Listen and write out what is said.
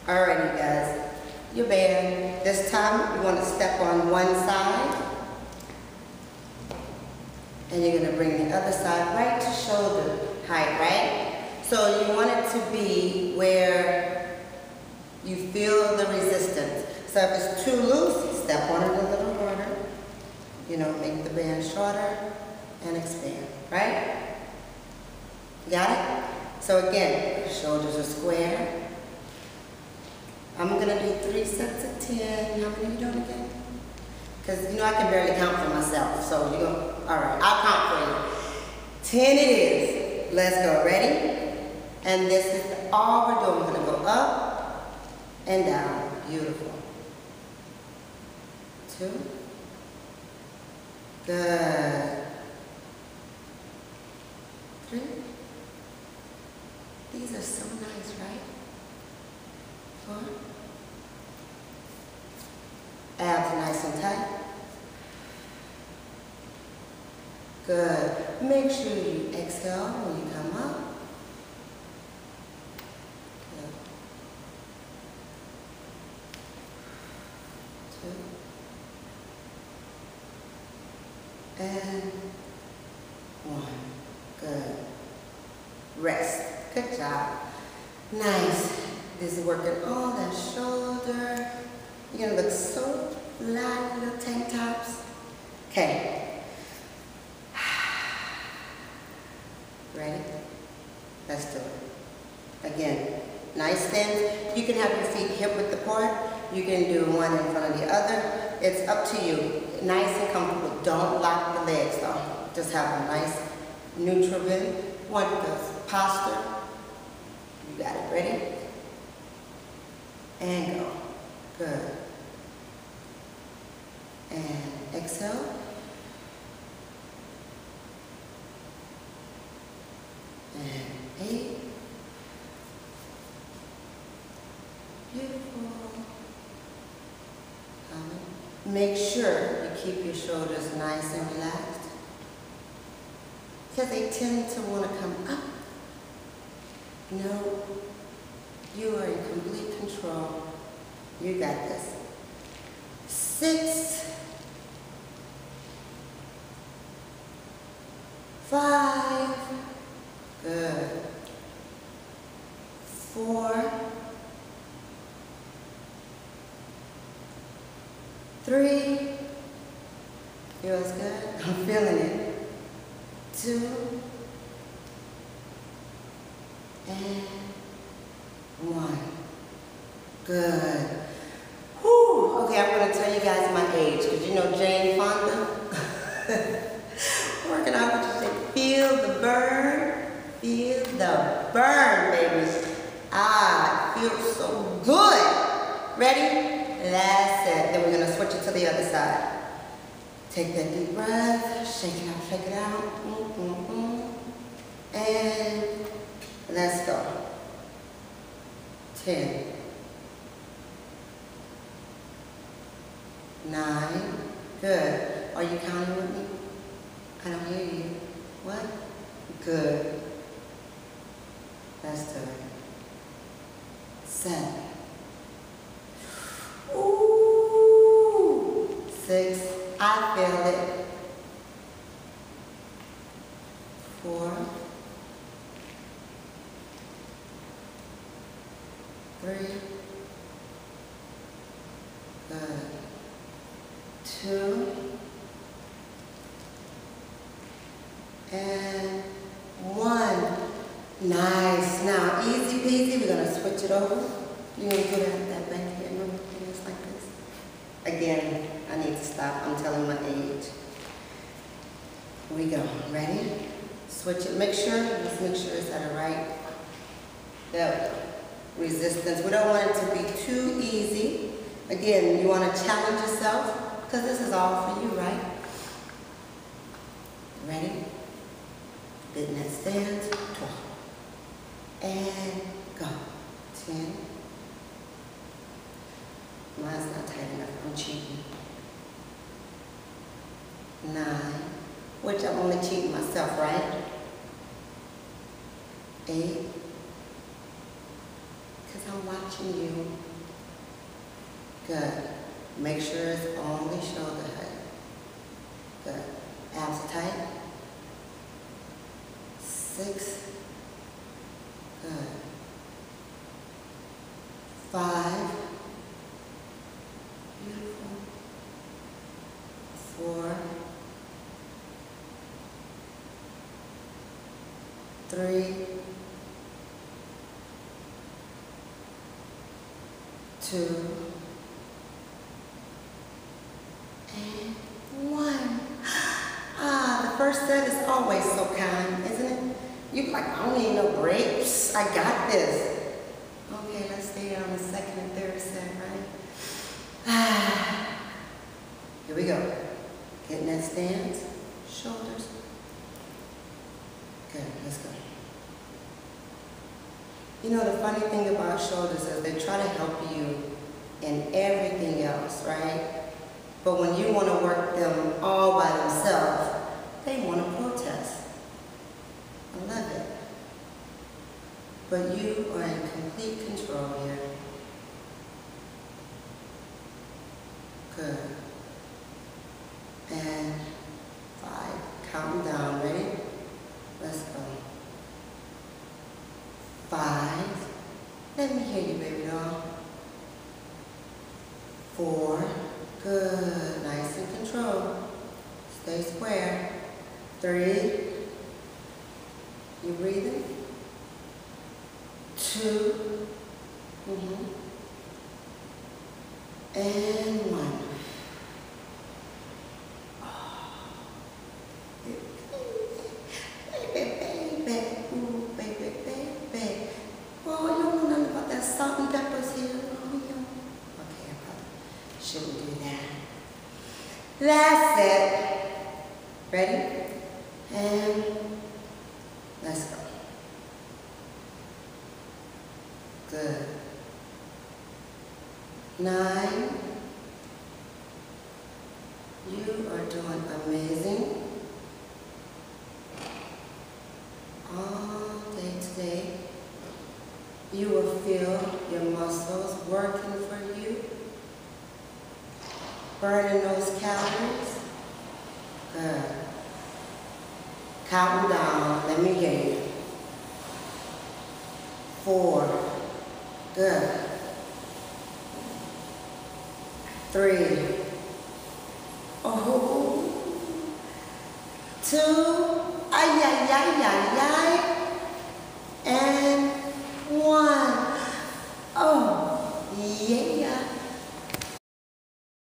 Alright, you guys, your band. This time you want to step on one side, and you're going to bring the other side right to shoulder height, right? So you want it to be where you feel the resistance. So if it's too loose, step on it a little harder. You know, make the band shorter and expand, right? Got it? So again, shoulders are square. I'm going to do 3 sets of 10. How many are you doing again? Because, you know, I can barely count for myself. So you're going to, all right, I'll count for you. 10 it is. Let's go. Ready? And this is all we're doing. We're going to go up and down. Beautiful. 2. Good. 3. These are so nice, right? 4. Abs nice and tight. Good. Make sure you exhale when you come up. Good. 2. And 1. Good. Rest. Good job. Nice. This is working all that shoulder. You're going to look so flat in your tank tops. Okay. Ready? Let's do it. Again, nice stance. You can have your feet hip width apart. You can do one in front of the other. It's up to you. Nice and comfortable. Don't lock the legs though. Just have a nice neutral bend. One goes posture. You got it. Ready? And go. Good. And exhale. And 8. Beautiful. Make sure you keep your shoulders nice and relaxed, because they tend to want to come up. No, you are in complete control. You got this. 6, 5, good. 4, 3, feels good. I'm feeling it. 2, and 1. Good. Whew. Okay, I'm going to tell you guys my age, because you know Jane Fonda? Working out with you say, feel the burn. Feel the burn, baby. Ah, it feels so good. Ready? That's it. Then we're going to switch it to the other side. Take that deep breath. Shake it out, shake it out. And let's go. 10. 9. Good. Are you counting with me? I don't hear you. What? Good. Let's do it. 7. Ooh. 6. I feel it. 4. 3. Good. 2. And 1. Nice. Now, easy peasy, we're going to switch it over. You're going to get out that back here. Remember, it's like this. Again, I need to stop. I'm telling my age. Here we go. Ready? Switch it. Make sure, let's make sure it's at a right. There we go. Resistance. We don't want it to be too easy. Again, you want to challenge yourself, because this is all for you, right? Ready? Good net stance. 12. And go. 10. Mine's not tight enough. I'm cheating. 9. Which I'm only cheating myself, right? 8. Because I'm I'm watching you. Good. Make sure it's only shoulder height. Good. Abs tight. 6. Good. 5. Beautiful. 4. 3. 2. And 1. The first set is always so kind, isn't it? You're like, I don't need no breaks. I got this. Okay, let's stay on the second and third set, right? Here we go. Get in that stance. Shoulders. Good, let's go. You know, the funny thing about shoulders is they try to help you in everything else, right? But when you want to work them all by themselves, they want to protest. I love it. But you are in complete control here. Good. And 5. Count them down. Ready? Let's go. 5. Let me hear you, baby doll. 4. Good. Nice and control. Stay square. 3. You breathing? 2. And 1. Salt and peppers here. Okay, I probably shouldn't do that. That's it. Ready? And let's go. Good. 9. You are doing amazing. All day today. You will feel your muscles working for you, burning those calories. Good. Count them down. Let me hear you. 4. Good. 3. Oh. 2. Ay, ay, ay, ay, ay. And 1. Oh, yeah.